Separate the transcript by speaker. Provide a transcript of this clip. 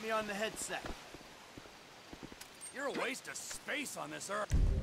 Speaker 1: me on the headset.
Speaker 2: You're a waste of space on this Earth.